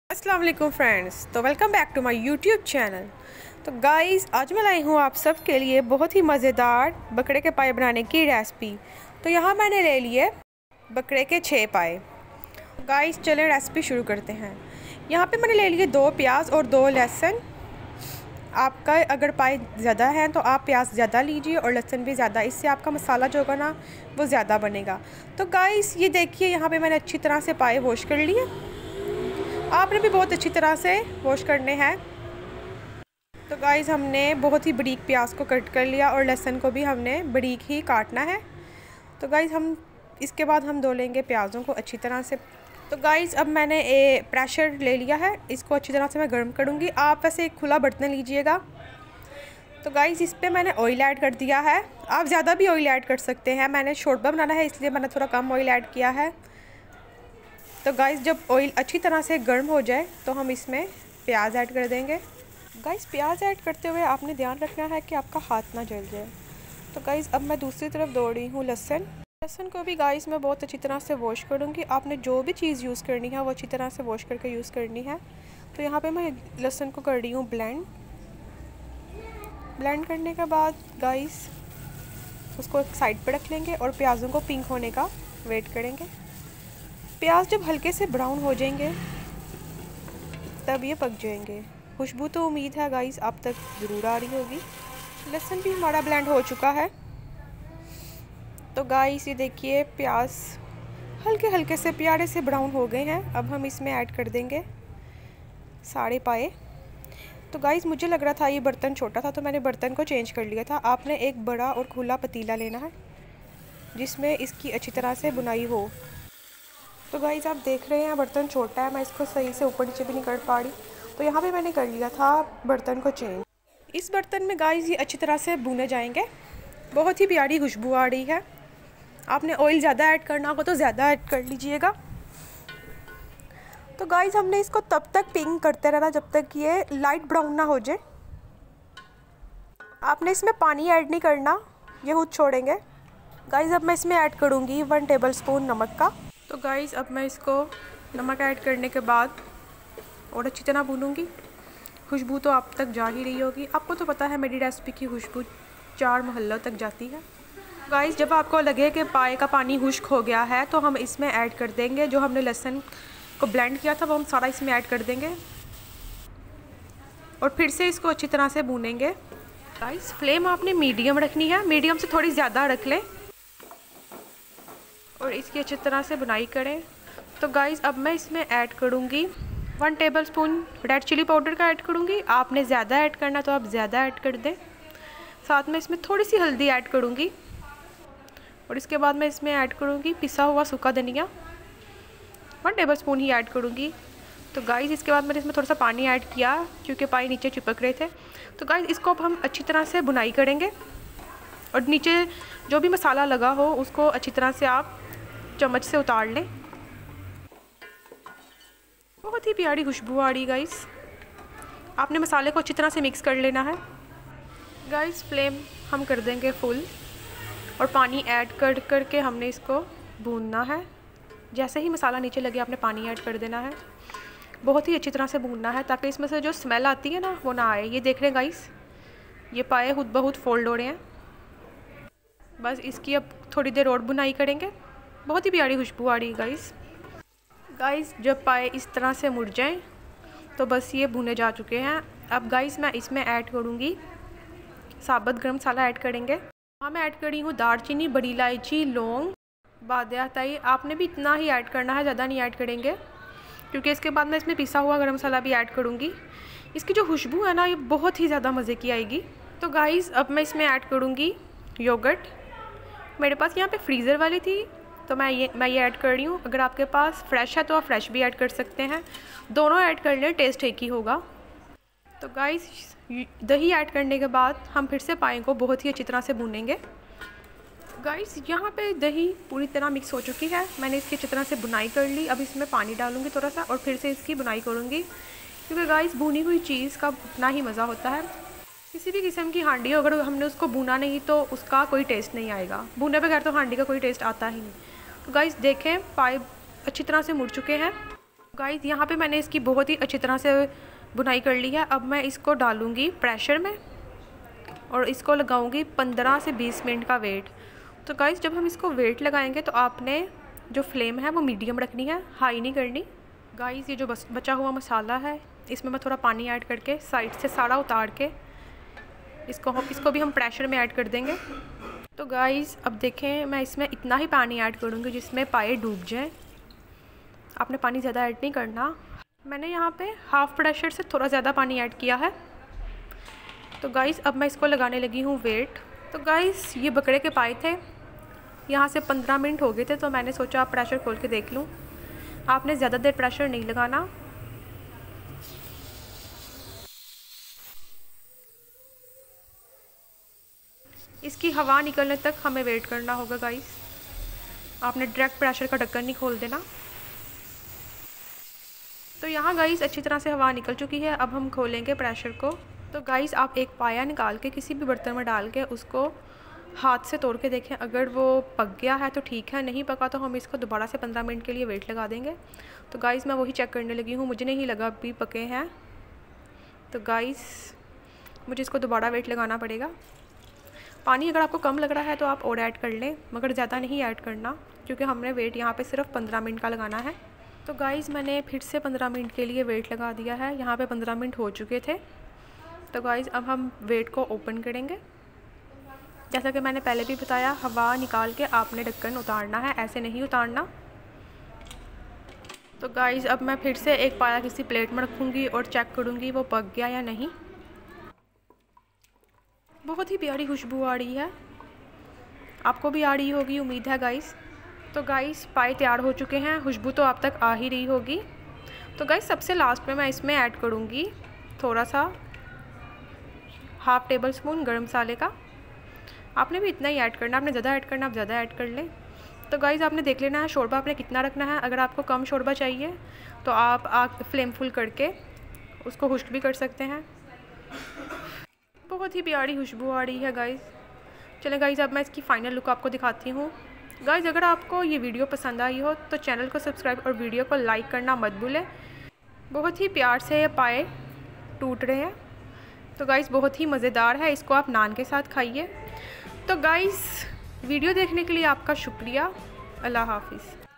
अस्सलाम वालेकुम फ्रेंड्स, तो welcome back to my YouTube channel. तो गाइस, आज मैं लाई हूँ आप सब के लिए बहुत ही मज़ेदार बकरे के पाए बनाने की रेसिपी। तो यहाँ मैंने ले लिए बकरे के 6 पाए। गाइस चलें रेसिपी शुरू करते हैं। यहाँ पे मैंने ले लिए 2 प्याज और 2 लहसुन। आपका अगर पाए ज़्यादा हैं तो आप प्याज ज़्यादा लीजिए और लहसुन भी ज़्यादा, इससे आपका मसाला जो होगा ना वो ज़्यादा बनेगा। तो गाइस ये देखिए, यहाँ पे मैंने अच्छी तरह से पाए वॉश कर लिए। आपने भी बहुत अच्छी तरह से वॉश करने हैं। तो गाइस हमने बहुत ही बारीक प्याज को कट कर लिया और लहसुन को भी हमने बारीक ही काटना है। तो गाइस हम इसके बाद हम धो लेंगे प्याज़ों को अच्छी तरह से। तो गाइस अब मैंने प्रेशर ले लिया है, इसको अच्छी तरह से मैं गर्म करूँगी। आप वैसे एक खुला बर्तन लीजिएगा। तो गाइस इस पर मैंने ऑयल ऐड कर दिया है। आप ज़्यादा भी ऑयल ऐड कर सकते हैं, मैंने शोरबा बनाना है इसलिए मैंने थोड़ा कम ऑयल ऐड किया है। तो गाइस जब ऑयल अच्छी तरह से गर्म हो जाए तो हम इसमें प्याज ऐड कर देंगे। गाइस प्याज ऐड करते हुए आपने ध्यान रखना है कि आपका हाथ ना जल जाए। तो गाइस अब मैं दूसरी तरफ दौड़ रही हूँ लहसुन को भी गाइस मैं बहुत अच्छी तरह से वॉश करूँगी। आपने जो भी चीज़ यूज़ करनी है वो अच्छी तरह से वॉश करके यूज़ करनी है। तो यहाँ पर मैं लहसुन को कर रही हूँ ब्लेंड करने के बाद गाइस उसको एक साइड पर रख लेंगे और प्याज़ों को पिंक होने का वेट करेंगे। प्याज जब हल्के से ब्राउन हो जाएंगे तब ये पक जाएंगे। खुशबू तो उम्मीद है गाइस आप तक ज़रूर आ रही होगी। लहसुन भी हमारा ब्लेंड हो चुका है। तो गाइस ये देखिए प्याज हल्के हल्के से प्यारे से ब्राउन हो गए हैं। अब हम इसमें ऐड कर देंगे सारे पाए। तो गाइस मुझे लग रहा था ये बर्तन छोटा था तो मैंने बर्तन को चेंज कर लिया था। आपने एक बड़ा और खुला पतीला लेना है जिसमें इसकी अच्छी तरह से बुनाई हो। तो गाइस आप देख रहे हैं बर्तन छोटा है, मैं इसको सही से ऊपर नीचे भी नहीं कर पा रही। तो यहाँ पे मैंने कर लिया था बर्तन को चेंज। इस बर्तन में गाइस ये अच्छी तरह से भुने जाएंगे। बहुत ही प्यारी खुशबू आ रही है। आपने ऑयल ज़्यादा ऐड करना हो तो ज़्यादा ऐड कर लीजिएगा। तो गाइस हमने इसको तब तक पिंक करते रहना जब तक ये लाइट ब्राउन ना हो जाए। आपने इसमें पानी ऐड नहीं करना, ये खुद छोड़ेंगे। गाइस अब मैं इसमें ऐड करूँगी 1 टेबल स्पून नमक का। तो गाइस अब मैं इसको नमक ऐड करने के बाद और अच्छी तरह भूनूंगी। खुशबू तो आप तक जा ही रही होगी। आपको तो पता है मेरी रेसिपी की खुशबू 4 मोहल्लों तक जाती है। गाइस जब आपको लगे कि पाए का पानी खुश्क हो गया है तो हम इसमें ऐड कर देंगे जो हमने लहसुन को ब्लेंड किया था, वो हम सारा इसमें ऐड कर देंगे और फिर से इसको अच्छी तरह से भूनेंगे। गाइस फ्लेम आपने मीडियम रखनी है, मीडियम से थोड़ी ज़्यादा रख लें और इसकी अच्छी तरह से बुनाई करें। तो गाइस अब मैं इसमें ऐड करूँगी 1 tablespoon red chilli powder का ऐड करूँगी। आपने ज़्यादा ऐड करना तो आप ज़्यादा ऐड कर दें। साथ में इसमें थोड़ी सी हल्दी ऐड करूँगी और इसके बाद मैं इसमें ऐड करूँगी पिसा हुआ सूखा धनिया 1 टेबल स्पून ही ऐड करूँगी। तो गाइस इसके बाद मैंने इसमें थोड़ा सा पानी ऐड किया क्योंकि पाए नीचे चिपक रहे थे। तो गाइस इसको अब हम अच्छी तरह से बुनाई करेंगे और नीचे जो भी मसाला लगा हो उसको अच्छी तरह से आप चम्मच से उतार लें। बहुत ही प्यारी खुशबू आ रही गाइस। आपने मसाले को अच्छी तरह से मिक्स कर लेना है। गाइस फ्लेम हम कर देंगे फुल और पानी ऐड कर करके हमने इसको भूनना है। जैसे ही मसाला नीचे लगे आपने पानी ऐड कर देना है। बहुत ही अच्छी तरह से भूनना है ताकि इसमें से जो स्मेल आती है ना वो ना आए। ये देख रहे हैं गाइस, ये पाए खुद बहुत फोल्ड हो रहे हैं। बस इसकी अब थोड़ी देर और बुनाई करेंगे। बहुत ही प्यारी खुशबू आ रही है गाइस जब पाए इस तरह से मुड़ जाएं तो बस ये भुने जा चुके हैं। अब गाइस मैं इसमें ऐड करूँगी साबुत गरम मसाला ऐड करेंगे। हाँ मैं ऐड करी हूँ दालचीनी, बड़ी इलायची, लौंग, बादियाताई। आपने भी इतना ही ऐड करना है, ज़्यादा नहीं ऐड करेंगे क्योंकि इसके बाद मैं इसमें पिसा हुआ गरम मसाला भी ऐड करूँगी। इसकी जो खुशबू है ना ये बहुत ही ज़्यादा मज़े की आएगी। तो गाइस अब मैं इसमें ऐड करूँगी योगर्ट। मेरे पास यहाँ पे फ्रीज़र वाली थी तो मैं ये ऐड कर रही हूँ। अगर आपके पास फ्रेश है तो आप फ्रेश भी ऐड कर सकते हैं। दोनों ऐड कर लें, टेस्ट एक ही होगा। तो गाइस दही ऐड करने के बाद हम फिर से पाए को बहुत ही अच्छी तरह से भूनेंगे। गाइस यहाँ पे दही पूरी तरह मिक्स हो चुकी है। मैंने इसकी अच्छी तरह से बुनाई कर ली। अब इसमें पानी डालूँगी थोड़ा सा और फिर से इसकी बुनाई करूँगी क्योंकि गाइस भुनी हुई चीज़ का अपना ही मज़ा होता है। किसी भी किस्म की हांडी हो अगर हमने उसको भुना नहीं तो उसका कोई टेस्ट नहीं आएगा। भुने बगैर तो हांडी का कोई टेस्ट आता ही नहीं। तो गाइस देखें पाए अच्छी तरह से मुड़ चुके हैं। गाइस यहाँ पे मैंने इसकी बहुत ही अच्छी तरह से बुनाई कर ली है। अब मैं इसको डालूँगी प्रेशर में और इसको लगाऊंगी 15 से 20 मिनट का वेट। तो गाइस जब हम इसको वेट लगाएंगे तो आपने जो फ्लेम है वो मीडियम रखनी है, हाई नहीं करनी। गाइस ये जो बचा हुआ मसाला है इसमें मैं थोड़ा पानी ऐड करके साइड से सारा उतार के इसको भी हम प्रेशर में ऐड कर देंगे। तो गाइस अब देखें, मैं इसमें इतना ही पानी ऐड करूँगी जिसमें पाए डूब जाएँ। आपने पानी ज़्यादा ऐड नहीं करना। मैंने यहाँ पे हाफ़ प्रेशर से थोड़ा ज़्यादा पानी ऐड किया है। तो गाइस अब मैं इसको लगाने लगी हूँ वेट। तो गाइस ये बकरे के पाए थे, यहाँ से 15 मिनट हो गए थे, तो मैंने सोचा प्रेशर खोल के देख लूँ। आपने ज़्यादा देर प्रेशर नहीं लगाना। इसकी हवा निकलने तक हमें वेट करना होगा गाइस। आपने डायरेक्ट प्रेशर का ढक्कन नहीं खोल देना। तो यहाँ गाइस अच्छी तरह से हवा निकल चुकी है। अब हम खोलेंगे प्रेशर को। तो गाइस आप एक पाया निकाल के किसी भी बर्तन में डाल के उसको हाथ से तोड़ के देखें। अगर वो पक गया है तो ठीक है, नहीं पका तो हम इसको दोबारा से 15 मिनट के लिए वेट लगा देंगे। तो गाइस मैं वही चेक करने लगी हूँ, मुझे नहीं लगा अभी पके हैं। तो गाइस मुझे इसको दोबारा वेट लगाना पड़ेगा। पानी अगर आपको कम लग रहा है तो आप और ऐड कर लें, मगर ज़्यादा नहीं ऐड करना क्योंकि हमने वेट यहाँ पे सिर्फ 15 मिनट का लगाना है। तो गाइस मैंने फिर से 15 मिनट के लिए वेट लगा दिया है। यहाँ पे 15 मिनट हो चुके थे। तो गाइस अब हम वेट को ओपन करेंगे। जैसा कि मैंने पहले भी बताया, हवा निकाल के आपने ढक्कन उतारना है, ऐसे नहीं उतारना। तो गाइस अब मैं फिर से एक पाया किसी प्लेट में रखूँगी और चेक करूँगी वो पक गया या नहीं। बहुत ही प्यारी खुशबू आ रही है, आपको भी आ रही होगी उम्मीद है गाइस। तो गाइस पाए तैयार हो चुके हैं, खुशबू तो आप तक आ ही रही होगी। तो गाइस सबसे लास्ट में मैं इसमें ऐड करूँगी थोड़ा सा हाफ़ टेबल स्पून गरम मसाले का। आपने भी इतना ही ऐड करना, आपने ज़्यादा ऐड करना आप ज़्यादा ऐड कर लें। तो गाइस आपने देख लेना है शोरबा आपने कितना रखना है। अगर आपको कम शोरबा चाहिए तो आप फ्लेम फुल करके उसको खुश्क भी कर सकते हैं। बहुत ही प्यारी खुशबू आ रही है गाइस। चले गाइस अब मैं इसकी फ़ाइनल लुक आपको दिखाती हूँ। गाइस अगर आपको ये वीडियो पसंद आई हो तो चैनल को सब्सक्राइब और वीडियो को लाइक करना मत भूलें। बहुत ही प्यार से ये पाए टूट रहे हैं। तो गाइस बहुत ही मज़ेदार है, इसको आप नान के साथ खाइए। तो गाइस वीडियो देखने के लिए आपका शुक्रिया। अल्लाह हाफ़िज़।